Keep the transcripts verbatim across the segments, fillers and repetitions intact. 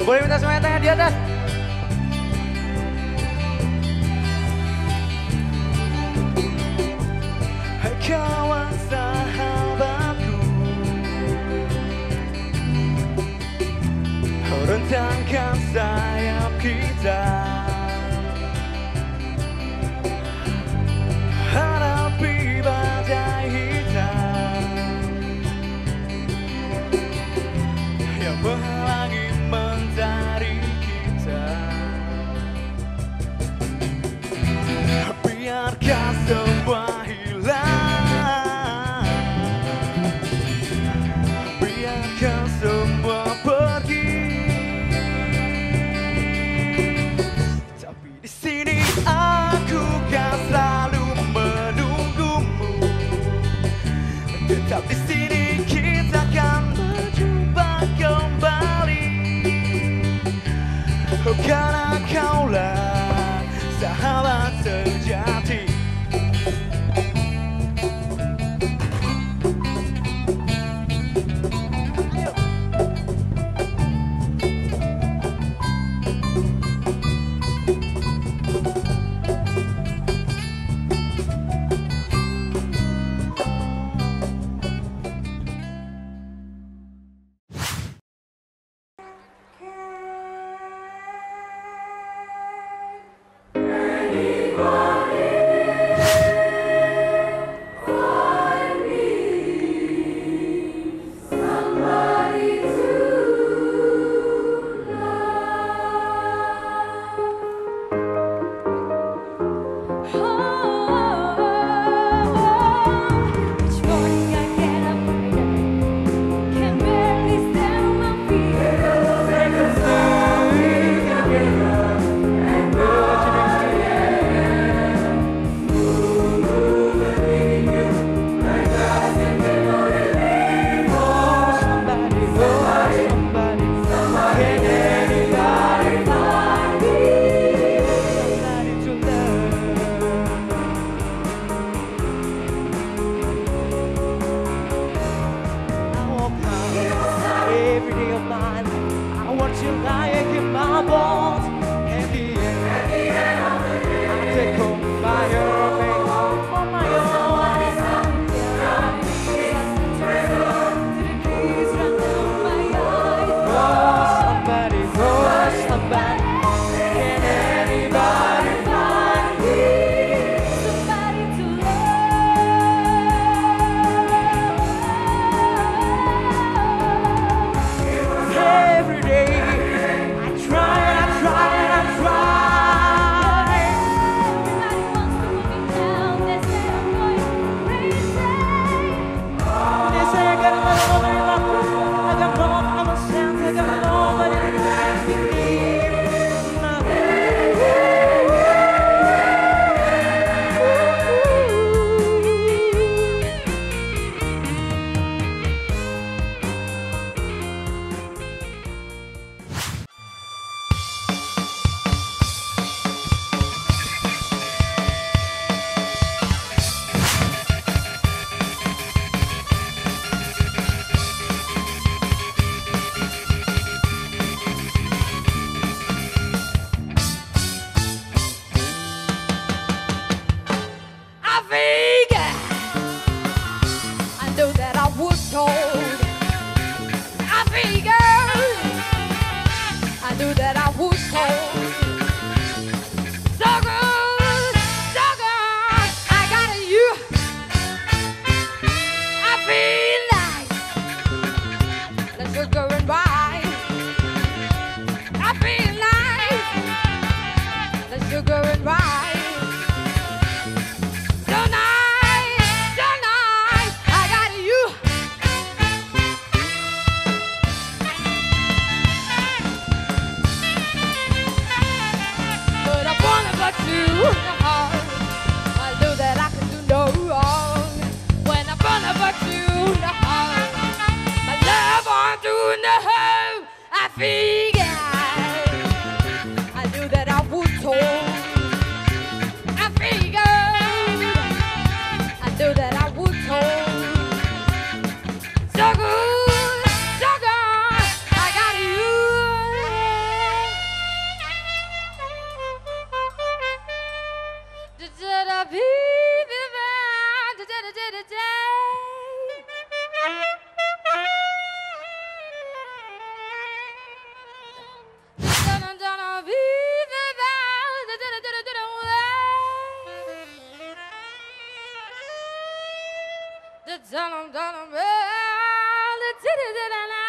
Boleh minta semuanya tangan di atas. Hai kawan sahabatku, rentangkan sayap kita, hadapi badai hitam yang menghalangi mentari kita. Biarkan semua hilang, biarkan semua pergi, tapi di sini aku kan selalu menunggumu. Tetap di sini kita akan berjumpa kembali. Oh, karena kaulah sahabat sejati. Dun, dun, dun, well, it's it, it, it, and I.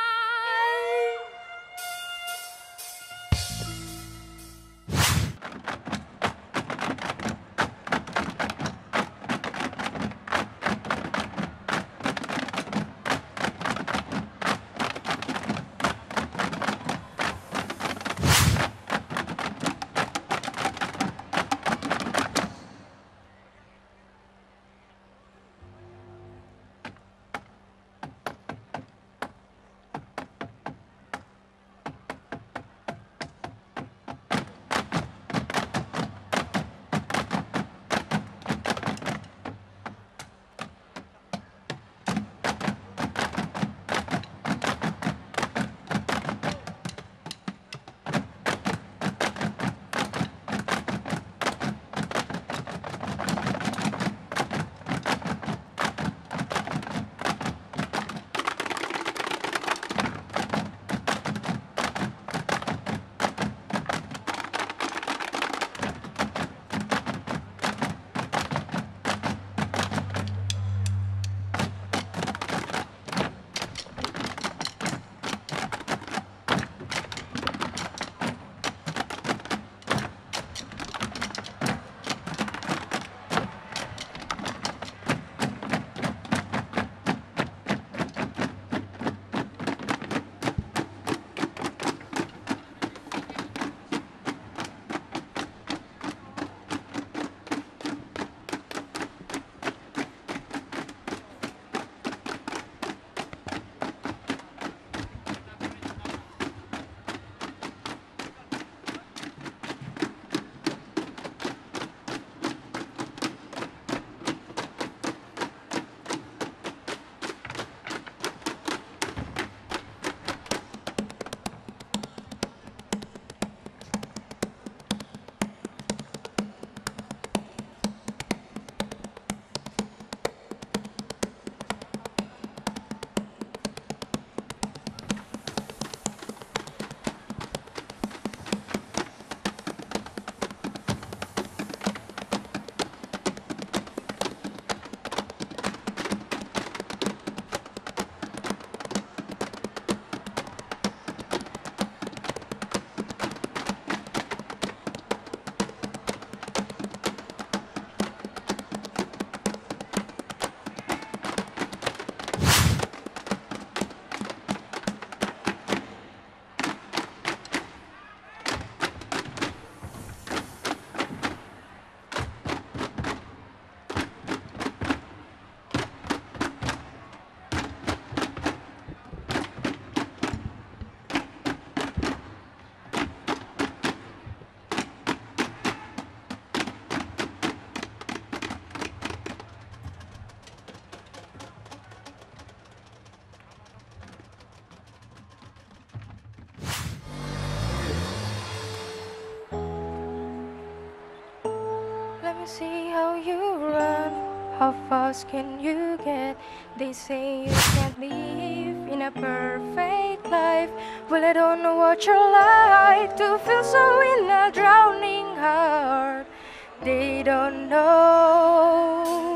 See how you run, how fast can you get? They say you can't live in a perfect life. Well, I don't know what you're like to feel so in a drowning heart. They don't know.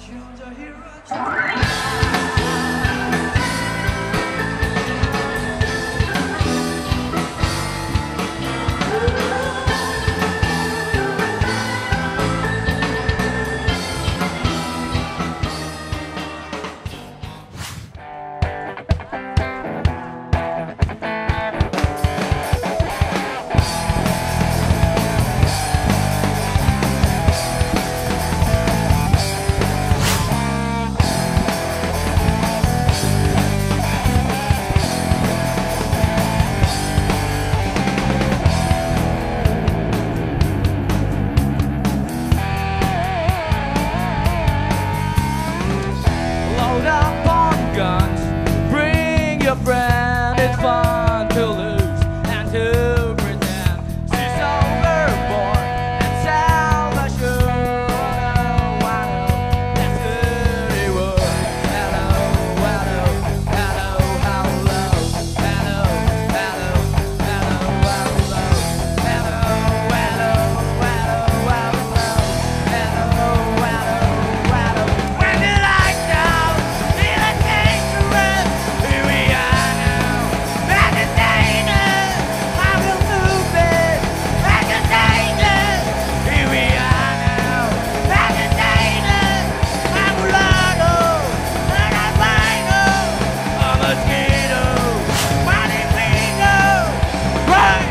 Load up on guns, bring your friend. It's fun to lose and to pretend. She's overboard and sell the shoe. Oh, I know that's dirty word. Hello, hello, hello, hello, hello, hello, hello, hello, hello, hello, hello, hello, hello, hello. When the lights down, feeling dangerous. Here we are now, entertainers. I will move it, entertainers. Here we are now, entertainers. I'm Rolando, and I'm Rhino, a mosquito, Monte Pingo, right?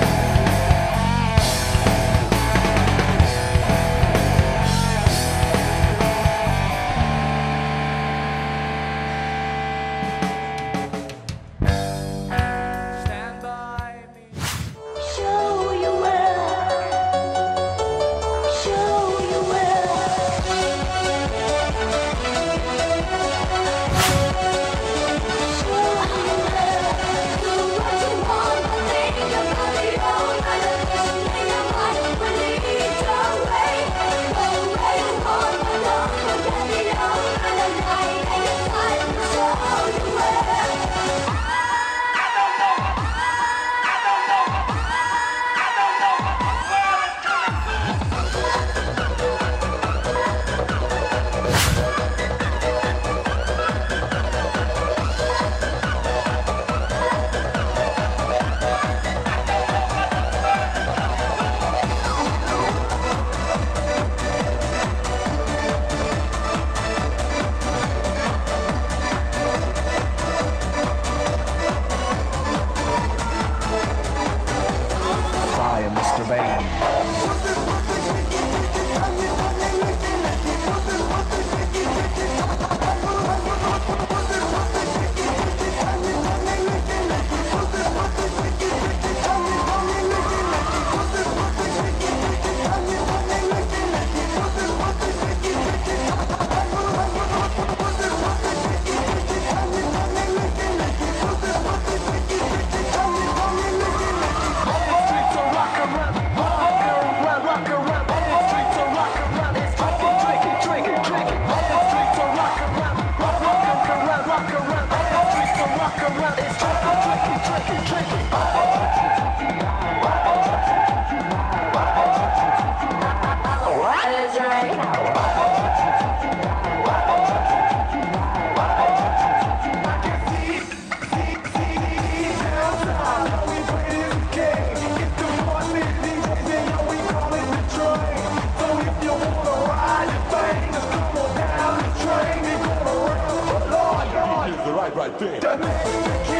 Stand by me. Show you where, show you where. Show you where. Do what you want, but think about it all. Not a vision in your mind will lead your way. Go where you want, but don't forget it all. Not a night and a time to show you where. Fire, Mister Bane. Right there.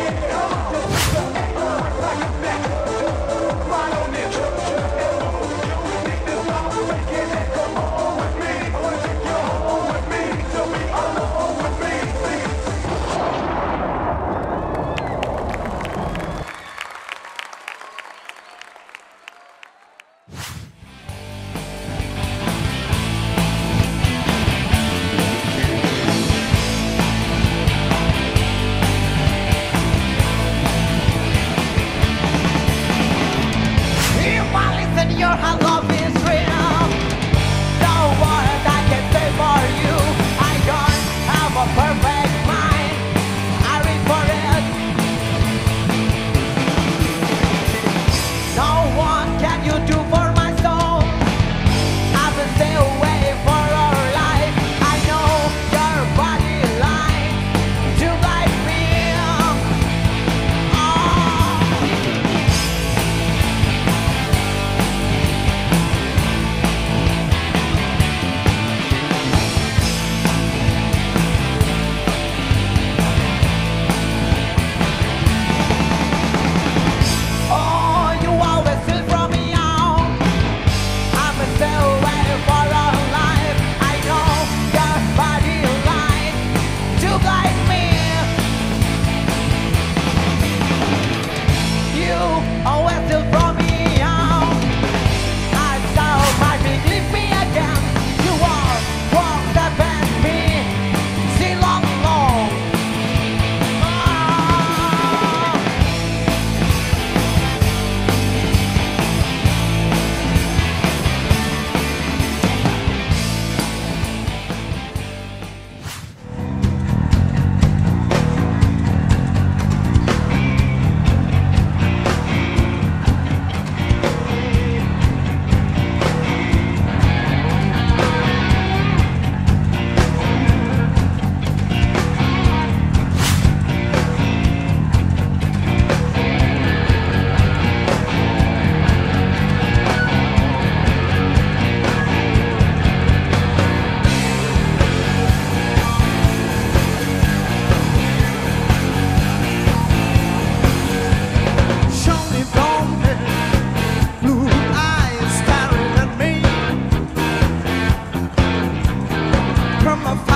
from my